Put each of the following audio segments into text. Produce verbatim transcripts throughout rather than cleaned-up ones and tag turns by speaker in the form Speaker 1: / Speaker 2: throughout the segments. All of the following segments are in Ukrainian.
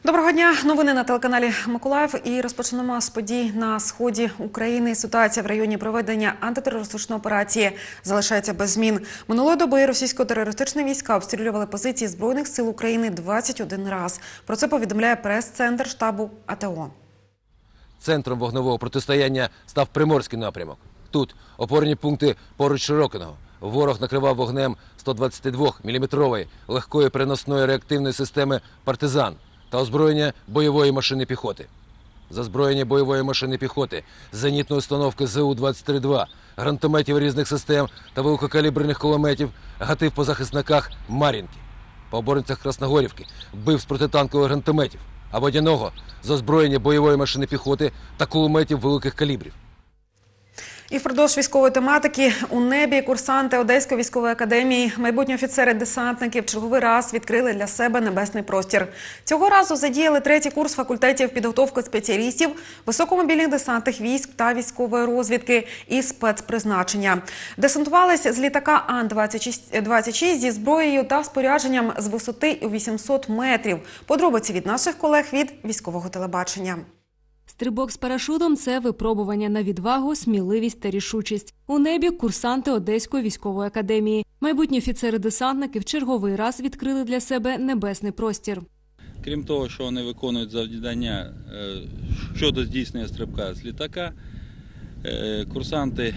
Speaker 1: Доброго дня. Новини на телеканалі Миколаїв. І розпочнемо з подій на сході України. Ситуація в районі проведення антитерористичної операції залишається без змін. Минулої доби російсько-терористичні війська обстрілювали позиції Збройних сил України двадцять один раз. Про це повідомляє прес-центр штабу А Те О.
Speaker 2: Центром вогневого протистояння став Приморський напрямок. Тут опорні пункти поруч Широкиного. Ворог накривав вогнем сто двадцятидвоміліметрової легкої переносної реактивної системи «Партизан» та озброєння бойової машини піхоти. Зазброєння бойової машини піхоти, зенітної установки Зе У двадцять три два, гранатометів різних систем та великокаліберних кулеметів гатив по захисниках Мар'їнки. По оборонцях Красногорівки бив з протитанкових гранатометів, а Водяного – з озброєння бойової машини піхоти та кулеметів великих калібрів.
Speaker 1: І впродовж військової тематики у небі курсанти Одеської військової академії, майбутні офіцери-десантники в черговий раз відкрили для себе небесний простір. Цього разу задіяли третій курс факультетів підготовки спеціалістів, високомобільних десантних військ та військової розвідки і спецпризначення. Десантувалися з літака Ан двадцять шість зі зброєю та спорядженням з висоти у вісімсот метрів. Подробиці від наших колег від військового телебачення.
Speaker 3: Стрибок з парашутом – це випробування на відвагу, сміливість та рішучість. У небі курсанти Одеської військової академії. Майбутні офіцери-десантники в черговий раз відкрили для себе небесний простір.
Speaker 4: Крім того, що вони виконують завдання щодо здійснення стрибка з літака, курсанти,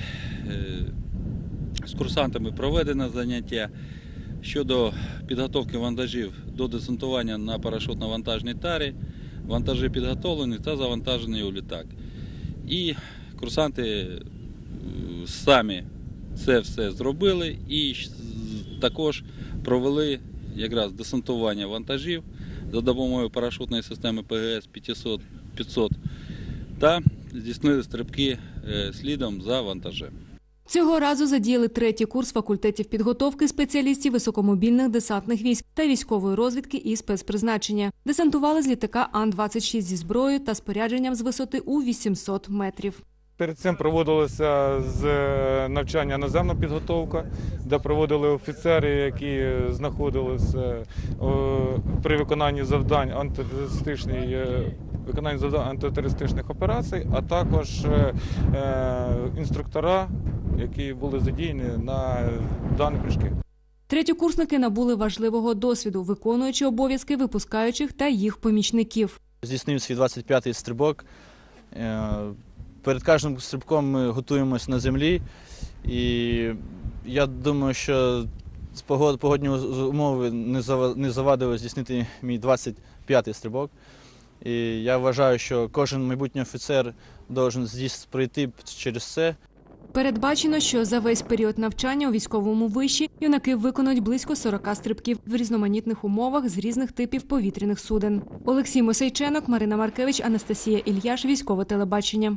Speaker 4: з курсантами проведено заняття щодо підготовки вантажів до десантування на парашутно-вантажній тарі. Вантажі підготовлені та завантажені у літак. І курсанти самі це все зробили і також провели якраз десантування вантажів за допомогою парашутної системи Пе Ге Ес п'ятсот та здійснили стрибки слідом за вантажем.
Speaker 3: Цього разу задіяли третій курс факультетів підготовки спеціалістів високомобільних десантних військ та військової розвідки і спецпризначення. Десантували з літака Ан двадцять шість зі зброєю та спорядженням з висоти у вісімсот метрів.
Speaker 5: Перед цим проводилося з навчання наземна підготовка, де проводили офіцери, які знаходилися при виконанні завдань антитерористичної виконанні завдань антитерористичних операцій, а також інструктора, які були задіяні на дані прыжки.
Speaker 3: Третьокурсники набули важливого досвіду, виконуючи обов'язки випускаючих та їх помічників.
Speaker 6: Здійснив свій двадцять п'ятий стрибок. Перед кожним стрибком ми готуємося на землі. І я думаю, що погодні умови не завадили здійснити мій двадцять п'ятий стрибок. І я вважаю, що кожен майбутній офіцер має пройти через це.
Speaker 3: Передбачено, що за весь період навчання у військовому виші юнаки виконують близько сорока стрибків в різноманітних умовах з різних типів повітряних суден. Олексій Мосейченок, Марина Маркевич, Анастасія Ільяш, військове телебачення.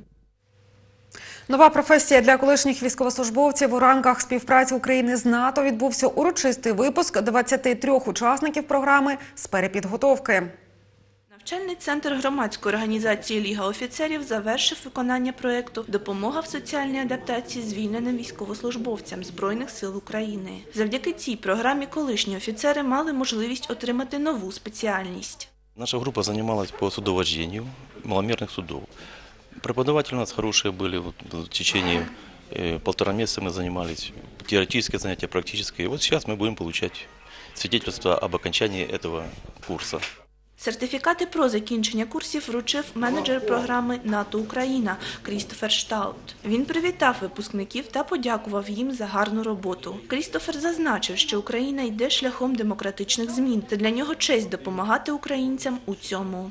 Speaker 1: Нова професія для колишніх військовослужбовців. У рамках співпраці України з НАТО відбувся урочистий випуск двадцяти трьох учасників програми з перепідготовки.
Speaker 7: Навчальний центр громадської організації «Ліга офіцерів» завершив виконання проєкту «Допомога в соціальній адаптації звільненим військовослужбовцям Збройних сил України». Завдяки цій програмі колишні офіцери мали можливість отримати нову спеціальність.
Speaker 8: Наша група займалась по судовождению маломерных судов. Преподаватели у нас хорошие были, вот, в течение э, полтора месяца мы занимались, теоретическое занятие, практическое. И вот сейчас мы будем получать свидетельство об окончании этого курса.
Speaker 7: Сертифікати про закінчення курсів вручив менеджер програми «НАТО Україна» Крістофер Штаут. Він привітав випускників та подякував їм за гарну роботу. Крістофер зазначив, що Україна йде шляхом демократичних змін, та для нього честь допомагати українцям у цьому.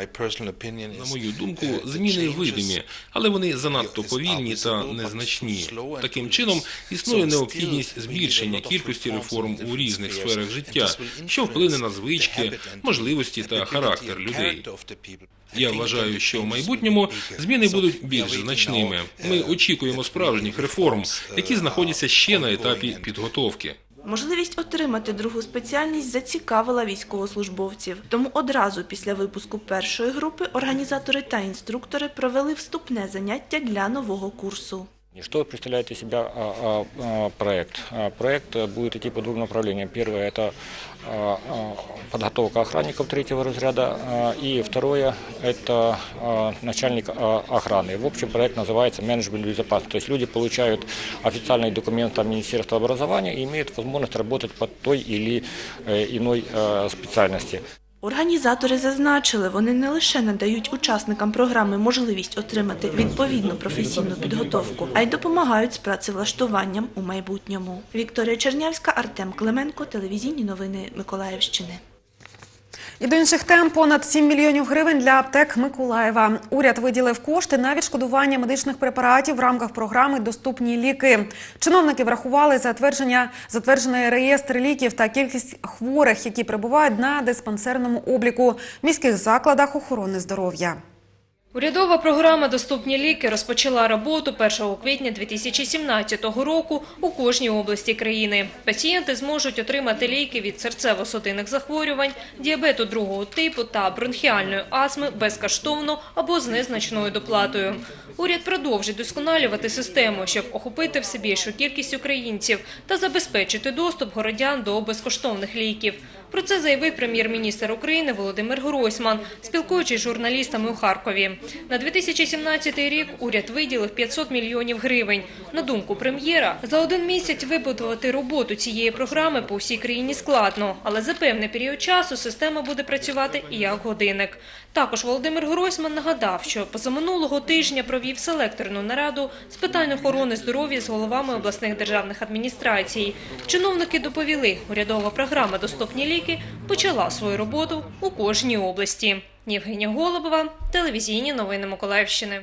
Speaker 9: На мою думку, зміни видимі, але вони занадто повільні та незначні. Таким чином, існує необхідність збільшення кількості реформ у різних сферах життя, що вплине на звички, можливості та характер людей. Я вважаю, що в майбутньому зміни будуть більш значними. Ми очікуємо справжніх реформ, які знаходяться ще на етапі підготовки.
Speaker 7: Можливість отримати другу спеціальність зацікавила військовослужбовців. Тому одразу після випуску першої групи організатори та інструктори провели вступне заняття для нового курсу.
Speaker 10: Что представляет из себя а, а, проект? Проект будет идти по двум направлениям. Первое – это а, подготовка охранников третьего разряда, а, и второе – это а, начальник а, охраны. В общем, проект называется «Менеджмент безопасности». То есть люди получают официальные документы от Министерства образования и имеют возможность работать по той или иной а, специальности.
Speaker 7: Організатори зазначили, вони не лише надають учасникам програми можливість отримати відповідну професійну підготовку, а й допомагають з працевлаштуванням у майбутньому. Вікторія Чернявська, Артем Клименко, телевізійні новини Миколаївщини.
Speaker 1: І до інших тем – понад сім мільйонів гривень для аптек Миколаєва. Уряд виділив кошти на відшкодування медичних препаратів в рамках програми «Доступні ліки». Чиновники врахували затвердження, затверджений реєстр ліків та кількість хворих, які перебувають на диспансерному обліку в міських закладах охорони здоров'я.
Speaker 11: Урядова програма «Доступні ліки» розпочала роботу першого квітня дві тисячі сімнадцятого року у кожній області країни. Пацієнти зможуть отримати ліки від серцево-судинних захворювань, діабету другого типу та бронхіальної астми безкоштовно або з незначною доплатою. Уряд продовжить досконалювати систему, щоб охопити все більшу кількість українців та забезпечити доступ городян до безкоштовних ліків. Про це заявив прем'єр-міністр України Володимир Гройсман, спілкуючись з журналістами у Харкові. На дві тисячі сімнадцятий рік уряд виділив п'ятсот мільйонів гривень. На думку прем'єра, за один місяць вибудувати роботу цієї програми по всій країні складно, але за певний період часу система буде працювати і як годинник. Також Володимир Гройсман нагадав, що позаминулого тижня провів селекторну нараду з питань охорони здоров'я з головами обласних державних адміністрацій. Чиновники доповіли, урядова програма «Доступні ліки» почала свою роботу у кожній області. Євгенія Голубова, телевізійні новини Миколаївщини.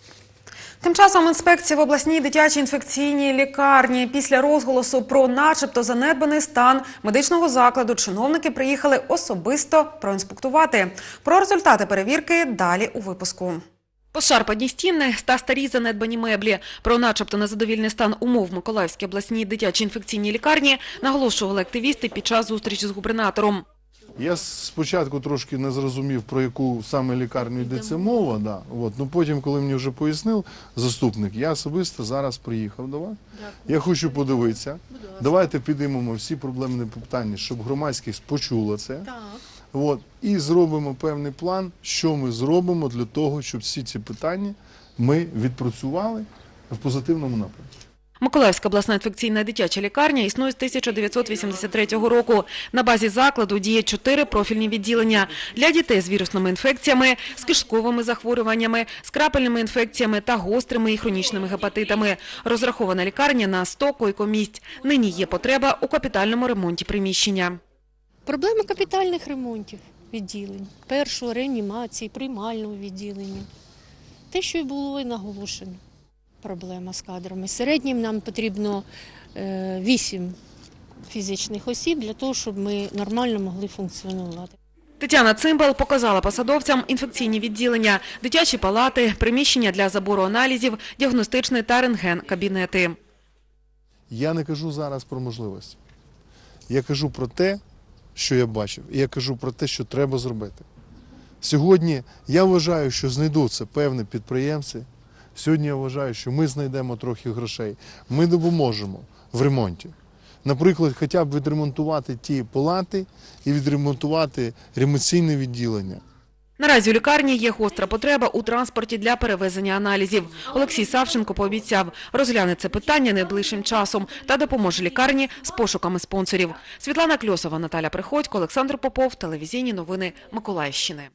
Speaker 1: Тим часом інспекція в обласній дитячій інфекційній лікарні. Після розголосу про начебто занедбаний стан медичного закладу чиновники приїхали особисто проінспектувати. Про результати перевірки далі у випуску. Пошарпані стіни та старі занедбані меблі. Про начебто незадовільний стан умов в Миколаївській обласній дитячій інфекційній лікарні наголошували активісти під час зустрічі з губернатором.
Speaker 12: Я спочатку трошки не зрозумів, про яку саме лікарню йдеться мова, да. От. Ну, потім, коли мені вже пояснив заступник, я особисто зараз приїхав до вас. Я хочу подивитися. Давайте підіймемо всі проблемні питання, щоб громадськість почула це. От. І зробимо певний план, що ми зробимо для того, щоб всі ці питання ми відпрацювали в позитивному напрямку.
Speaker 1: Миколаївська обласна інфекційна дитяча лікарня існує з тисяча дев'ятсот вісімдесят третього року. На базі закладу діє чотири профільні відділення для дітей з вірусними інфекціями, з кишковими захворюваннями, з крапельними інфекціями та гострими і хронічними гепатитами. Розрахована лікарня на сто койкомісць. Нині є потреба у капітальному ремонті приміщення.
Speaker 13: Проблеми капітальних ремонтів відділень. Першого реанімації, приймального відділення. Те, що й було і наголошено. Проблема з кадрами. Середнім нам потрібно вісім фізичних осіб для того, щоб ми нормально могли функціонувати.
Speaker 1: Тетяна Цимбал показала посадовцям інфекційні відділення, дитячі палати, приміщення для забору аналізів, діагностичний та рентген-кабінети.
Speaker 12: Я не кажу зараз про можливості. Я кажу про те, що я бачив, і я кажу про те, що треба зробити. Сьогодні я вважаю, що знайдуться певні підприємці. Сьогодні я вважаю, що ми знайдемо трохи грошей. Ми допоможемо в ремонті. Наприклад, хоча б відремонтувати ті палати і відремонтувати реанімаційне відділення.
Speaker 1: Наразі у лікарні є гостра потреба у транспорті для перевезення аналізів. Олексій Савченко пообіцяв, розгляне це питання найближчим часом та допоможе лікарні з пошуками спонсорів. Світлана Кльосова, Наталя Приходько, Олександр Попов, телевізійні новини Миколаївщини.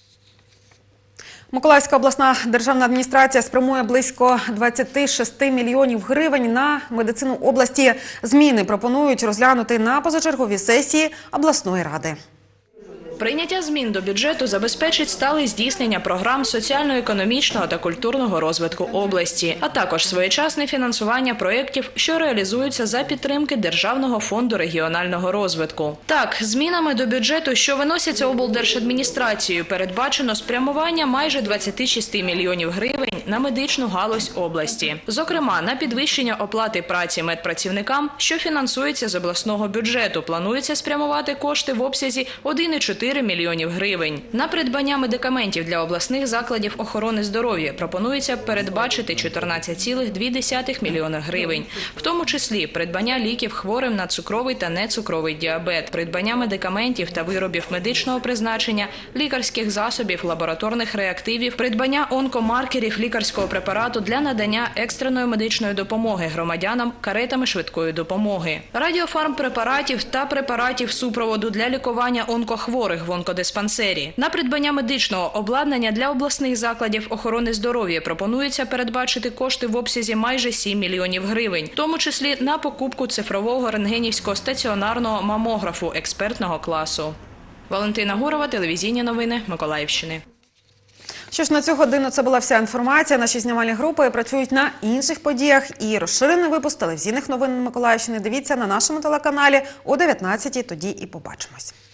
Speaker 1: Миколаївська обласна державна адміністрація спрямує близько двадцять шість мільйонів гривень на медицину області. Зміни пропонують розглянути на позачерговій сесії обласної ради.
Speaker 14: Прийняття змін до бюджету забезпечить стале здійснення програм соціально-економічного та культурного розвитку області, а також своєчасне фінансування проєктів, що реалізуються за підтримки Державного фонду регіонального розвитку. Так, змінами до бюджету, що виносяться облдержадміністрацією, передбачено спрямування майже двадцять шість мільйонів гривень на медичну галузь області. Зокрема, на підвищення оплати праці медпрацівникам, що фінансується з обласного бюджету, планується спрямувати кошти в обсязі один цілих чотири чотири мільйонів гривень. На придбання медикаментів для обласних закладів охорони здоров'я пропонується передбачити чотирнадцять цілих дві десятих мільйона гривень, в тому числі придбання ліків хворим на цукровий та нецукровий діабет, придбання медикаментів та виробів медичного призначення, лікарських засобів, лабораторних реактивів, придбання онкомаркерів лікарського препарату для надання екстреної медичної допомоги громадянам каретами швидкої допомоги, радіофармпрепаратів та препаратів супроводу для лікування онкохворих в онкодиспансері. На придбання медичного обладнання для обласних закладів охорони здоров'я пропонується передбачити кошти в обсязі майже сім мільйонів гривень, в тому числі на покупку цифрового рентгенівського стаціонарного мамографу експертного класу. Валентина Гурова, телевізійні новини Миколаївщини.
Speaker 1: Що ж, на цю годину це була вся інформація. Наші знімальні групи працюють на інших подіях. І розширений випуск телевізійних новин Миколаївщини дивіться на нашому телеканалі о дев'ятнадцятій. Тоді і побачимось.